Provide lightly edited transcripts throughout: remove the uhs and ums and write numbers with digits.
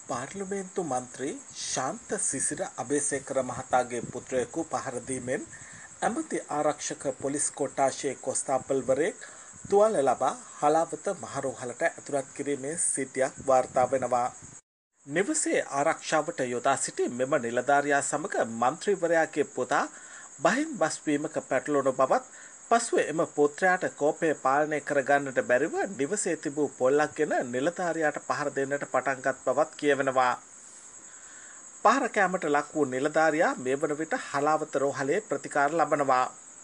පාර්ලිමේන්තු මන්ත්‍රී ශාන්ත සිසිර අබේසේකර මහතාගේ පුත්‍රයෙකු පහර දීමෙන් ඇමති ආරක්ෂක පොලිස් කොට්ටාශයේ කොස්තාපල්වරයෙක් තුවාල ලබා හලාවත මහරෝහලට ඇතුළත් කිරීමේ සිද්ධියක් වාර්තා වෙනවා. නිවසේ ආරක්ෂාවට යොදා සිටි මෙම නිලධාරියා සමග මන්ත්‍රීවරයාගේ පුතා බහින් බස්වීමක පැටලුණු බවත් පසුව එම පුත්‍රයාට කෝපය පාලනය කරගන්නට බැරිව නිවසේ තිබූ පොල්ලක්ගෙන නිලධාරියාට පහර දෙන්නට පටන්ගත් බවත් කියවෙනවා. පහර කෑමට ලක් වූ නිලධාරියා මේ වන විට හලාවත රෝහලේ ප්‍රතිකාර ලබනවා.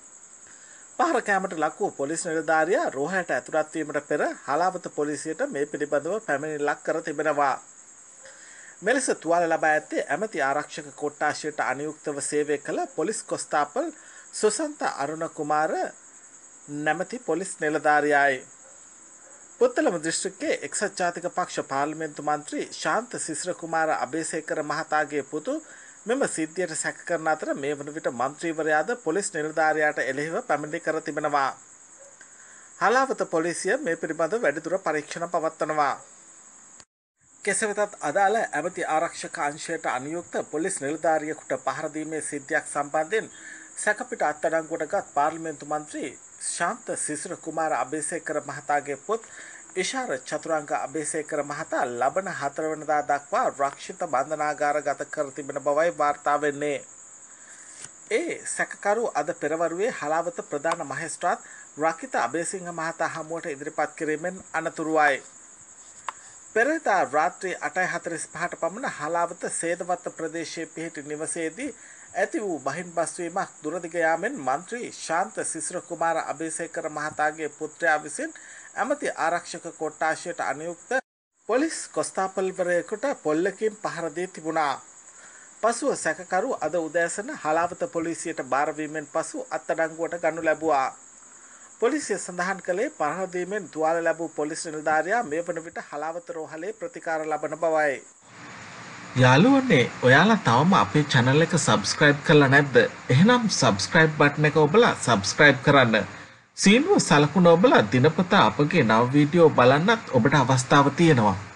පහර කෑමට ලක් වූ පොලිස් නිලධාරියා රෝහලට ඇතුළත් වීමට පෙර හලාවත පොලිසියට මේ පිළිබඳව පැමිණිල්ලක් කර තිබෙනවා. මෙලෙස තුවාල ලබා ඇත්තේ ඇමති ආරක්ෂක කොට්ටාශයට අනුයුක්තව සේවය කළ පොලිස් කොස්තාපල් සුසන්ත අරුණ කුමාර නැමැති පොලිස් නිලධාරියායි. පුත්තලම දිස්ත්‍රික්කයේ එක්සත් ජාතික පක්ෂ පාර්ලිමේන්තු මන්ත්‍රී ශාන්ත සිසිර කුමාර අබේසේකර මහතාගේ පුතු මෙම සිද්ධියට සැක කරන අතර මේ වන විට මන්ත්‍රීවරයාද පොලිස් නිලධාරියාට එළෙහිව පැමිණිලි කර තිබෙනවා. හලාවත පොලිසිය මේ පිළිබඳව වැඩිදුර පරීක්ෂණ පවත්වනවා. කෙසේ වෙතත් අදාළ ඇමති ආරක්ෂක අංශයට අනුයුක්ත පොලිස් නිලධාරියෙකුට පහර දීමේ සිද්ධියක් සම්බන්ධයෙන් සැකපිට අත්අඩංගුවටගත් පාර්ලිමේන්තු මන්ත්‍රී ශාන්ත සිසිර කුමාර අබේසේකර මහතාගේ පුත් ඉෂාර චතුරංග අබේසේකර මහතා ලබන 4 වෙනිදා දක්වා රක්ෂිත බන්ධනාගාර ගත කර තිබෙන බවයි වාර්තා වෙන්නේ. ඒ සැකකරු අද පෙරවරුවේ හලාවත ප්‍රධාන මහේස්ත්‍රාත් රකිත අබේසිංහ මහතා හමුවට ඉදිරිපත් කිරීමෙන් අනතුරුවයි. පෙරේදා රාත්‍රී 8:45ට පමණ හලාවත සේදවත්ත ප්‍රදේශයේ පිහිටි නිවසේදී ඇති වූ බහින් බස්වීමක් දුරදිග යාමෙන් මන්ත්‍රී ශාන්ත සිසිර කුමාර අබේසේකර මහතාගේ පුත්‍රයා විසින් ඇමති ආරක්ෂක කොට්ටාශයට අනුයුක්ත පොලිස් කොස්තාපල්වරයෙකුට පොල්ලකින් පහර දී තිබුණා. පසුව සැකකරු අද උදෑසන හලාවත පොලිසියට බාර වීමෙන් පසු අත්අඩංගුවට ගනු ලැබුවා. පොලිසිය සඳහන් කළේ පහර දීමෙන් තුවාල ලැබූ පොලිස් නිලධාරියා මේ වන විට හලාවත රෝහලේ ප්‍රතිකාර ලබන බවයි. යාළුවනේ ඔයාලා තවම අපේ channel එක subscribe කරලා නැද්ද? එහෙනම් subscribe button එක ඔබලා subscribe කරන්න. සීනුව සලකුණ ඔබලා දිනපතා අපගේ නව වීඩියෝ බලන්නත් ඔබට අවස්ථාව තියෙනවා.